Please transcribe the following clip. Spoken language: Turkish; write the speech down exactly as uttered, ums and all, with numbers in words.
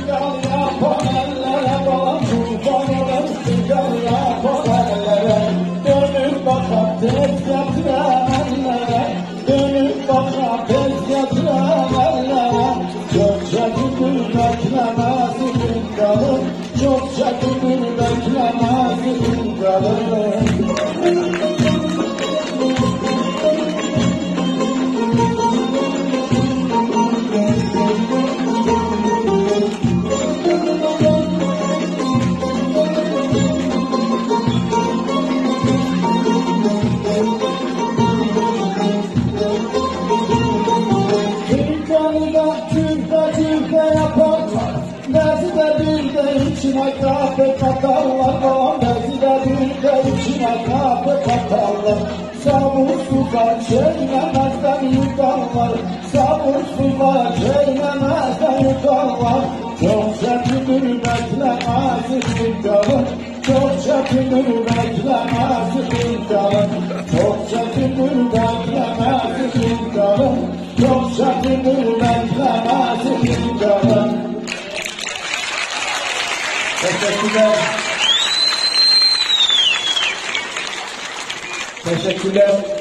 gal yapan ellere bana kurban olasın gal yapan ellere. Dönüp bakar tez getiren ellere, dönüp bakar tez getiren ellere. Çok çekilir beklemez imkanım, çok çekilir beklemez imkanım. Türk'e Türk'e yaparlar, nezide bir de içine kahve katarlar. Nezide bir de içine kahve katarlar. Sabursuzlar çeylemezden yukarlar, sabursuzlar çeylemezden yukarlar. Çok çekilir beklemez imkanım, çok çekilir beklemez imkanım, çok çekilir beklemez imkanım, çok çekilir beklemez imkanım. Teşekkürler. Teşekkürler.